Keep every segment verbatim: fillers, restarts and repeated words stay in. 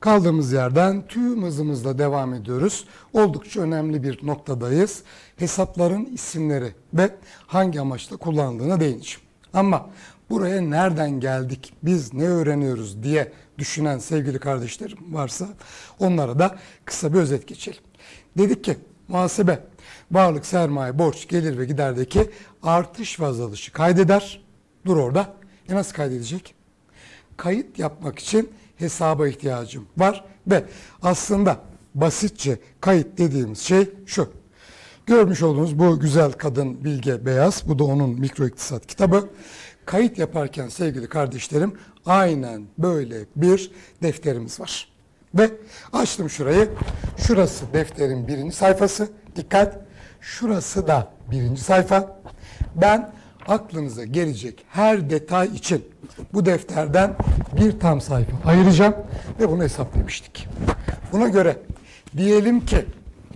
Kaldığımız yerden tüm hızımızla devam ediyoruz. Oldukça önemli bir noktadayız. Hesapların isimleri ve hangi amaçla kullanıldığına değineceğim. Ama buraya nereden geldik, biz ne öğreniyoruz diye düşünen sevgili kardeşlerim varsa onlara da kısa bir özet geçelim. Dedik ki muhasebe, varlık, sermaye, borç, gelir ve giderdeki artış ve azalışı kaydeder. Dur orada. E nasıl kaydedecek? Kayıt yapmak için hesaba ihtiyacım var ve aslında basitçe kayıt dediğimiz şey şu. Görmüş olduğunuz bu güzel kadın Bilge Beyaz, bu da onun mikro iktisat kitabı. Kayıt yaparken sevgili kardeşlerim aynen böyle bir defterimiz var. Ve açtım şurayı. Şurası defterin birinci sayfası. Dikkat! Şurası da birinci sayfa. Ben aklınıza gelecek her detay için bu defterden bir tam sayfa ayıracağım ve bunu hesaplamıştık. Buna göre diyelim ki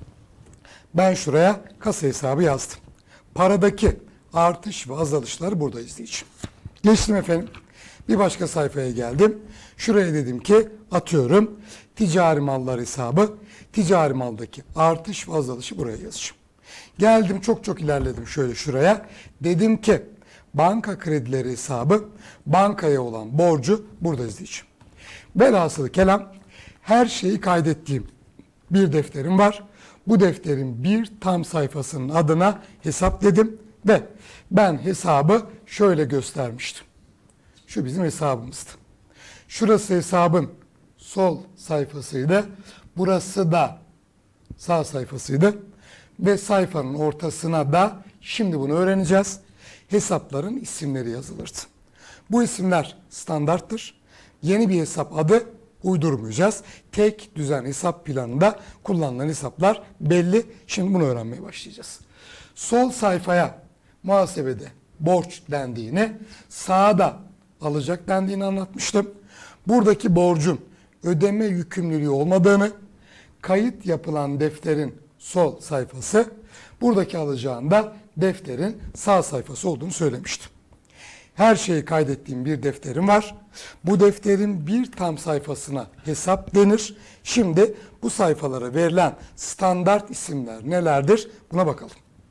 ben şuraya kasa hesabı yazdım. Paradaki artış ve azalışları burada izleyeceğim. Geçtim efendim. Bir başka sayfaya geldim. Şuraya dedim ki atıyorum ticari mallar hesabı. Ticari maldaki artış ve azalışı buraya yazacağım. Geldim çok çok ilerledim şöyle şuraya. Dedim ki banka kredileri hesabı, bankaya olan borcu burada izleyeceğim. Velhasılı kelam her şeyi kaydettiğim bir defterim var. Bu defterin bir tam sayfasının adına hesap dedim ve ben hesabı şöyle göstermiştim. Şu bizim hesabımızdı. Şurası hesabın sol sayfasıydı. Burası da sağ sayfasıydı. Ve sayfanın ortasına da şimdi bunu öğreneceğiz. Hesapların isimleri yazılırdı. Bu isimler standarttır. Yeni bir hesap adı uydurmayacağız. Tek düzen hesap planında kullanılan hesaplar belli. Şimdi bunu öğrenmeye başlayacağız. Sol sayfaya muhasebede borç dendiğini, sağda alacak dendiğini anlatmıştım. Buradaki borcun ödeme yükümlülüğü olmadığını, kayıt yapılan defterin sol sayfası, buradaki alacağın da defterin sağ sayfası olduğunu söylemiştim. Her şeyi kaydettiğim bir defterim var. Bu defterin bir tam sayfasına hesap denir. Şimdi bu sayfalara verilen standart isimler nelerdir? Buna bakalım.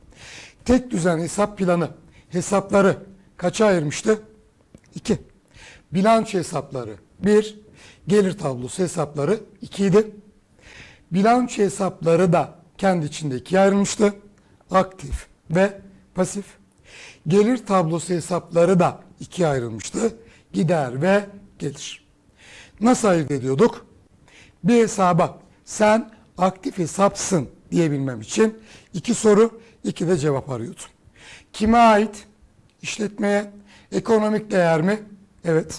Tek düzen hesap planı hesapları kaça ayırmıştı? iki. Bilanço hesapları bir. Gelir tablosu hesapları iki idi. Bilanço hesapları da kendi içinde ikiye ayrılmıştı. Aktif ve pasif. Gelir tablosu hesapları da ikiye ayrılmıştı. Gider ve gelir. Nasıl ayırt ediyorduk? Bir hesaba sen aktif hesapsın diyebilmem için iki soru, iki de cevap arıyordum. Kime ait? İşletmeye. Ekonomik değer mi? Evet.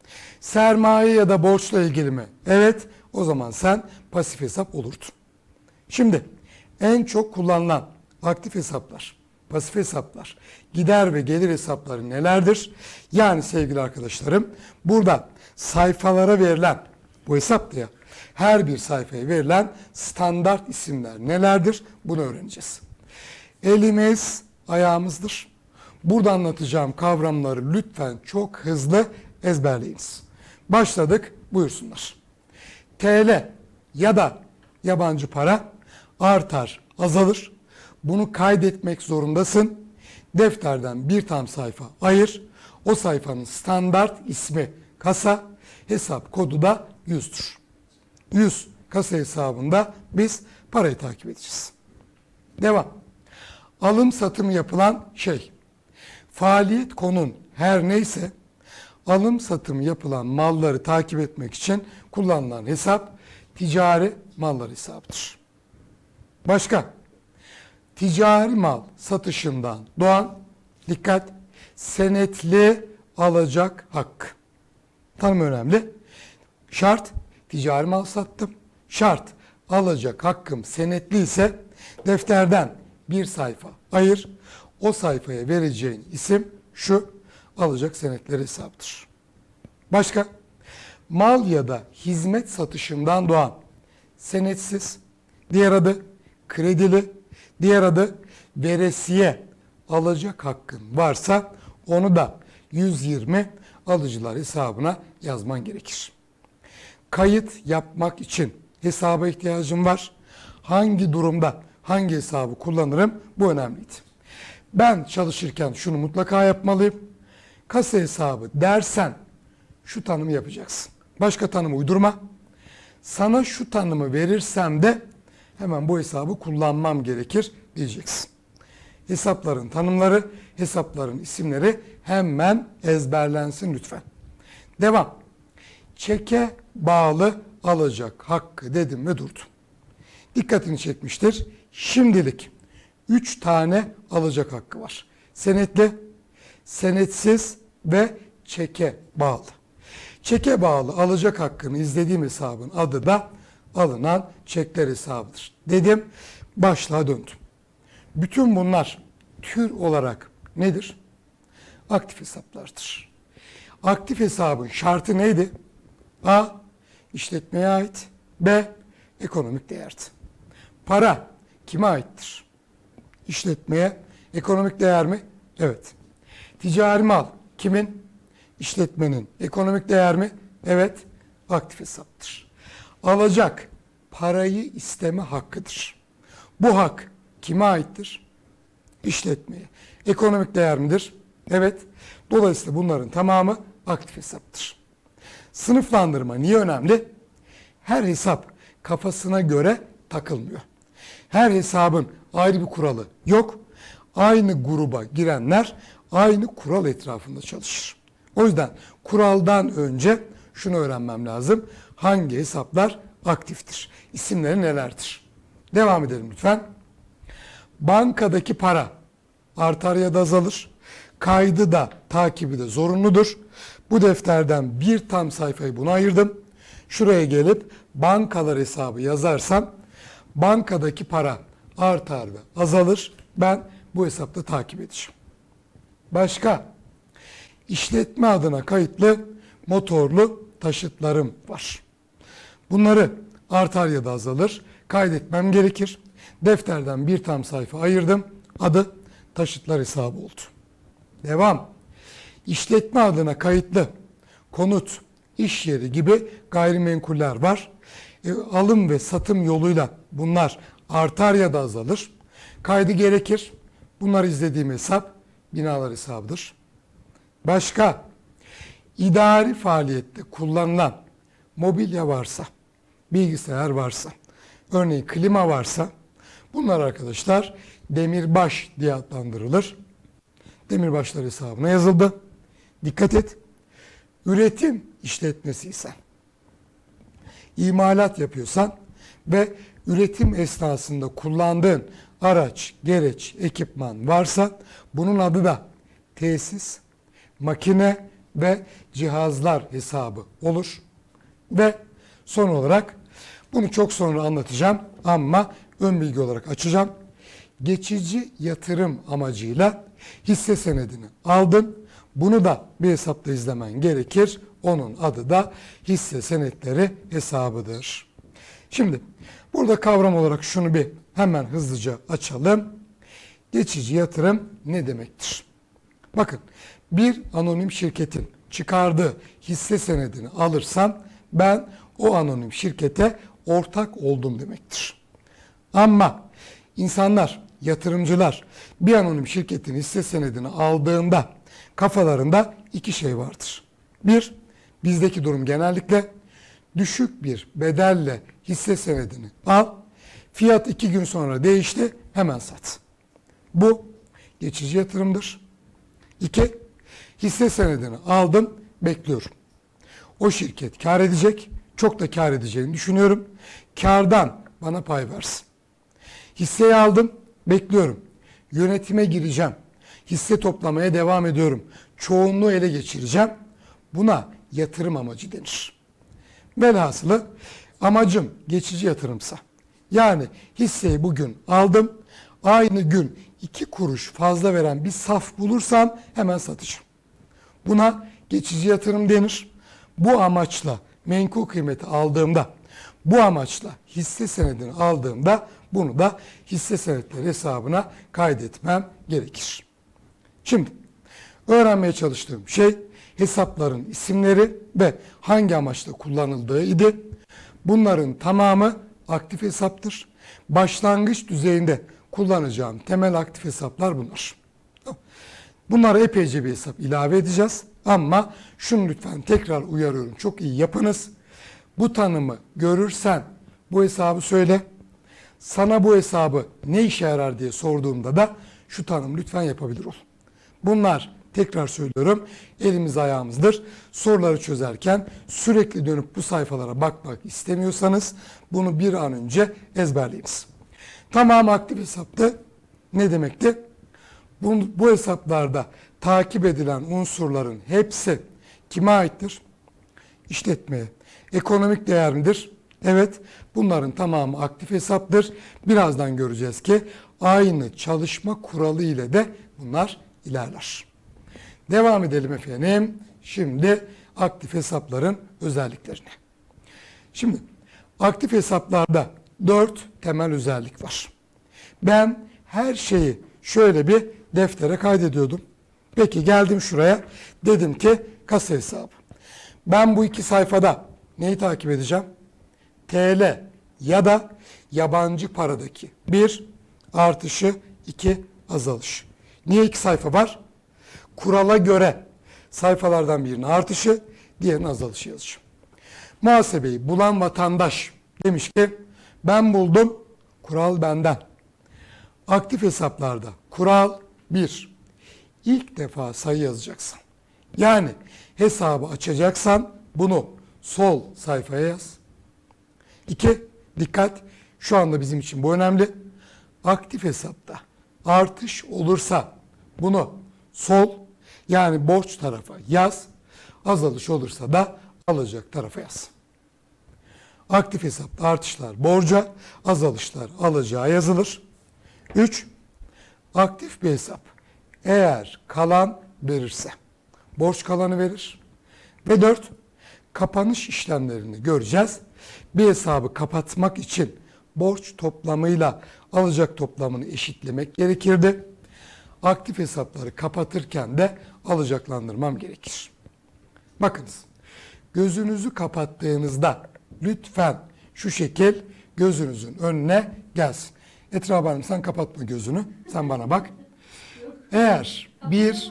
Sermaye ya da borçla ilgili mi? Evet. O zaman sen pasif hesap olurdun. Şimdi en çok kullanılan aktif hesaplar, pasif hesaplar, gider ve gelir hesapları nelerdir? Yani sevgili arkadaşlarım burada sayfalara verilen, bu hesap ya, her bir sayfaya verilen standart isimler nelerdir? Bunu öğreneceğiz. Elimiz ayağımızdır. Burada anlatacağım kavramları lütfen çok hızlı ezberleyiniz. Başladık, buyursunlar. T L ya da yabancı para artar, azalır. Bunu kaydetmek zorundasın. Defterden bir tam sayfa ayır. O sayfanın standart ismi kasa, hesap kodu da yüzdür. yüz kasa hesabında biz parayı takip edeceğiz. Devam. Alım satım yapılan şey. Faaliyet konun her neyse alım satım yapılan malları takip etmek için kullanılan hesap ticari mallar hesabıdır. Başka? Ticari mal satışından doğan, dikkat, senetli alacak hakkı. Tanım önemli. Şart, ticari mal sattım. Şart, alacak hakkım senetli ise defterden bir sayfa ayır. O sayfaya vereceğin isim şu, alacak senetleri hesabıdır. Başka? Mal ya da hizmet satışından doğan, senetsiz, diğer adı kredili, diğer adı veresiye alacak hakkın varsa onu da yüz yirmi alıcılar hesabına yazman gerekir. kayıt yapmak için hesaba ihtiyacım var. Hangi durumda hangi hesabı kullanırım? Bu önemliydi. Ben çalışırken şunu mutlaka yapmalıyım. Kasa hesabı dersen şu tanımı yapacaksın. Başka tanım uydurma. Sana şu tanımı verirsem de hemen bu hesabı kullanmam gerekir diyeceksin. Hesapların tanımları, hesapların isimleri hemen ezberlensin lütfen. Devam. Çeke bağlı alacak hakkı dedim ve durdum. Dikkatini çekmiştir. Şimdilik üç tane alacak hakkı var. Senetli, senetsiz ve çeke bağlı. Çeke bağlı alacak hakkını izlediğim hesabın adı da alınan çekler hesabıdır. Dedim, başlığa döndüm. Bütün bunlar tür olarak nedir? Aktif hesaplardır. Aktif hesabın şartı neydi? A. İşletmeye ait. B. Ekonomik değerdi. Para kime aittir? İşletmeye. Ekonomik değer mi? Evet. Ticari mal kimin? İşletmenin. Ekonomik değer mi? Evet. Aktif hesaptır. Alacak parayı isteme hakkıdır. Bu hak kime aittir? İşletmeye. Ekonomik değer midir? Evet. Dolayısıyla bunların tamamı aktif hesaptır. Sınıflandırma niye önemli? Her hesap kafasına göre takılmıyor. Her hesabın ayrı bir kuralı yok. Aynı gruba girenler aynı kural etrafında çalışır. O yüzden kuraldan önce şunu öğrenmem lazım. Hangi hesaplar aktiftir? İsimleri nelerdir? Devam edelim lütfen. Bankadaki para artar ya da azalır. Kaydı da takibi de zorunludur. Bu defterden bir tam sayfayı buna ayırdım. Şuraya gelip bankalar hesabı yazarsam bankadaki para artar ve azalır. Ben bu hesapta takip edeceğim. Başka? İşletme adına kayıtlı motorlu taşıtlarım var. Bunları artar ya da azalır kaydetmem gerekir. Defterden bir tam sayfa ayırdım. Adı taşıtlar hesabı oldu. Devam. İşletme adına kayıtlı konut, iş yeri gibi gayrimenkuller var. E, alım ve satım yoluyla bunlar artar ya da azalır. Kaydı gerekir. Bunlar izlediğim hesap binalar hesabıdır. Başka? İdari faaliyette kullanılan mobilya varsa, bilgisayar varsa, örneğin klima varsa bunlar arkadaşlar demirbaş diye adlandırılır. Demirbaşlar hesabına yazıldı. Dikkat et. Üretim işletmesi ise, imalat yapıyorsan ve üretim esnasında kullandığın araç, gereç, ekipman varsa bunun adı da tesis, makine ve cihazlar hesabı olur. Ve son olarak bunu çok sonra anlatacağım ama ön bilgi olarak açacağım. Geçici yatırım amacıyla hisse senedini aldın. Bunu da bir hesapta izlemen gerekir. Onun adı da hisse senetleri hesabıdır. Şimdi burada kavram olarak şunu bir hemen hızlıca açalım. Geçici yatırım ne demektir? Bakın, bir anonim şirketin çıkardığı hisse senedini alırsam ben o anonim şirkete ortak oldum demektir. Ama insanlar, yatırımcılar bir anonim şirketin hisse senedini aldığında kafalarında iki şey vardır. Bir, bizdeki durum genellikle düşük bir bedelle hisse senedini al, fiyat iki gün sonra değişti, hemen sat. Bu geçici yatırımdır. İki, hisse senedini aldım, bekliyorum. O şirket kar edecek, çok da kar edeceğini düşünüyorum. Kardan bana pay versin. Hisseyi aldım, bekliyorum. Yönetime gireceğim. Hisse toplamaya devam ediyorum. Çoğunluğu ele geçireceğim. Buna yatırım amacı denir. Velhasılı amacım geçici yatırımsa, yani hisseyi bugün aldım, aynı gün iki kuruş fazla veren bir saf bulursam hemen satacağım. Buna geçici yatırım denir. Bu amaçla menkul kıymeti aldığımda, bu amaçla hisse senedini aldığımda bunu da hisse senetleri hesabına kaydetmem gerekir. Şimdi öğrenmeye çalıştığım şey hesapların isimleri ve hangi amaçla kullanıldığı idi. Bunların tamamı aktif hesaptır. Başlangıç düzeyinde kullanacağım temel aktif hesaplar bunlar. Bunlara epeyce bir hesap ilave edeceğiz. Ama şunu lütfen tekrar uyarıyorum. Çok iyi yapınız. Bu tanımı görürsen bu hesabı söyle. Sana bu hesabı ne işe yarar diye sorduğumda da şu tanım lütfen yapabilir ol. Bunlar, tekrar söylüyorum, elimiz ayağımızdır. Soruları çözerken sürekli dönüp bu sayfalara bakmak istemiyorsanız bunu bir an önce ezberleyiniz. Tamam, aktif hesaptı. Ne demekti? Bu, bu hesaplarda takip edilen unsurların hepsi kime aittir? İşletmeye. Ekonomik değer midir? Evet, bunların tamamı aktif hesaptır. Birazdan göreceğiz ki aynı çalışma kuralı ile de bunlar ilerler. Devam edelim efendim. Şimdi aktif hesapların özelliklerine. Şimdi aktif hesaplarda dört temel özellik var. Ben her şeyi şöyle bir deftere kaydediyordum. Peki geldim şuraya. Dedim ki kasa hesabı. Ben bu iki sayfada neyi takip edeceğim? T L ya da yabancı paradaki bir artışı, iki azalış. Niye iki sayfa var? Kurala göre sayfalardan birinin artışı, diğerinin azalışı yazacağım. Muhasebeyi bulan vatandaş demiş ki ben buldum, kural benden. Aktif hesaplarda kural bir. İlk defa sayı yazacaksın. Yani hesabı açacaksan bunu sol sayfaya yaz. İki, dikkat, şu anda bizim için bu önemli. Aktif hesapta artış olursa bunu sol, yani borç tarafa yaz. Azalış olursa da alacak tarafa yaz. Aktif hesapta artışlar borca, azalışlar alacağa yazılır. Üç, aktif bir hesap eğer kalan verirse borç kalanı verir. Ve dört, kapanış işlemlerini göreceğiz. Bir hesabı kapatmak için borç toplamıyla alacak toplamını eşitlemek gerekirdi. Aktif hesapları kapatırken de alacaklandırmam gerekir. Bakınız, gözünüzü kapattığınızda lütfen şu şekil gözünüzün önüne gelsin. Etrafı Hanım, sen kapatma gözünü, sen bana bak. Eğer bir...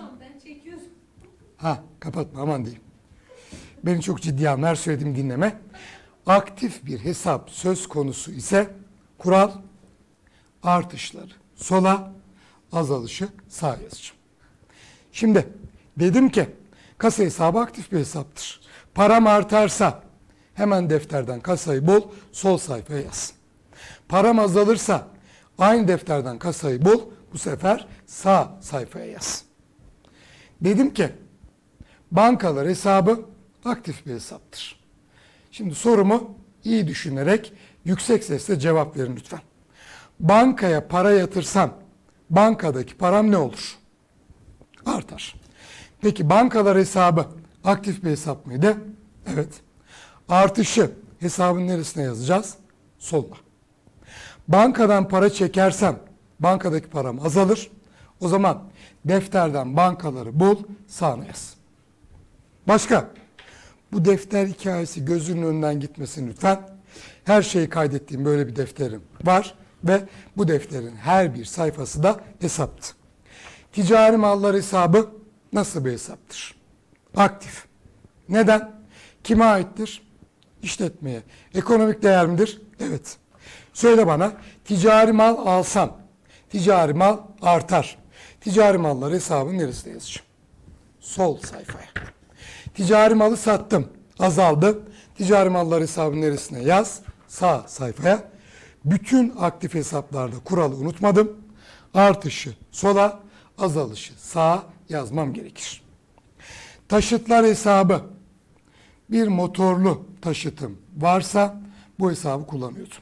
Ha, kapatma, aman diyeyim. Beni çok ciddiye alma, her söylediğimi dinleme. Aktif bir hesap söz konusu ise kural artışları sola, azalışı sağa yazacağım. Şimdi dedim ki kasa hesabı aktif bir hesaptır. Param artarsa hemen defterden kasayı bul, sol sayfaya yaz. Param azalırsa aynı defterden kasayı bul, bu sefer sağ sayfaya yaz. Dedim ki bankalar hesabı aktif bir hesaptır. Şimdi sorumu iyi düşünerek yüksek sesle cevap verin lütfen. Bankaya para yatırsam bankadaki param ne olur? Artar. Peki bankalar hesabı aktif bir hesap mıydı? Evet. Artışı hesabın neresine yazacağız? Soluna. Bankadan para çekersem bankadaki param azalır. O zaman defterden bankaları bul, sağına yaz. Başka? Bu defter hikayesi gözünün önünden gitmesin lütfen. Her şeyi kaydettiğim böyle bir defterim var ve bu defterin her bir sayfası da hesaptı. Ticari mallar hesabı nasıl bir hesaptır? Aktif. Neden? Kime aittir? İşletmeye. Ekonomik değer midir? Evet. Söyle bana, ticari mal alsam, ticari mal artar. Ticari mallar hesabının neresine yazacağım? Sol sayfaya. Ticari malı sattım, azaldı. Ticari mallar hesabının neresine yaz? Sağ sayfaya. Bütün aktif hesaplarda kuralı unutmadım. Artışı sola, azalışı sağa yazmam gerekir. Taşıtlar hesabı. Bir motorlu taşıtım varsa bu hesabı kullanıyordum.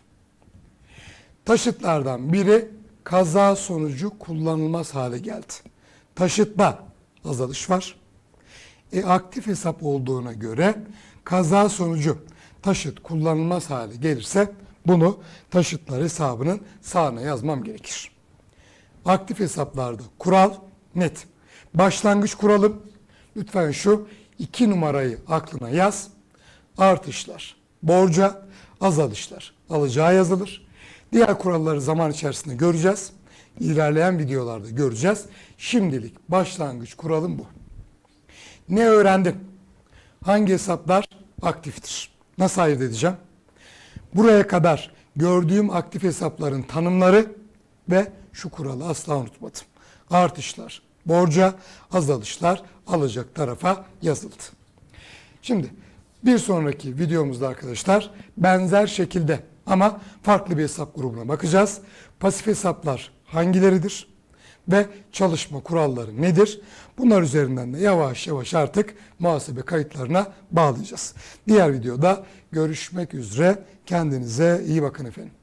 Taşıtlardan biri kaza sonucu kullanılmaz hale geldi. Taşıtta azalış var. E, aktif hesap olduğuna göre kaza sonucu taşıt kullanılmaz hale gelirse bunu taşıtlar hesabının sağına yazmam gerekir. Aktif hesaplarda kural net. Başlangıç kuralım lütfen şu iki numarayı aklına yaz. Artışlar borca, azalışlar alacağa yazılır. Diğer kuralları zaman içerisinde göreceğiz. İlerleyen videolarda göreceğiz. Şimdilik başlangıç kuralım bu. Ne öğrendin? Hangi hesaplar aktiftir? Nasıl ayırt edeceğim? Buraya kadar gördüğüm aktif hesapların tanımları ve şu kuralı asla unutmadım. Artışlar borca, azalışlar alacak tarafa yazıldı. Şimdi bir sonraki videomuzda arkadaşlar benzer şekilde ama farklı bir hesap grubuna bakacağız. Pasif hesaplar hangileridir ve çalışma kuralları nedir? Bunlar üzerinden de yavaş yavaş artık muhasebe kayıtlarına bağlayacağız. Diğer videoda görüşmek üzere. Kendinize iyi bakın efendim.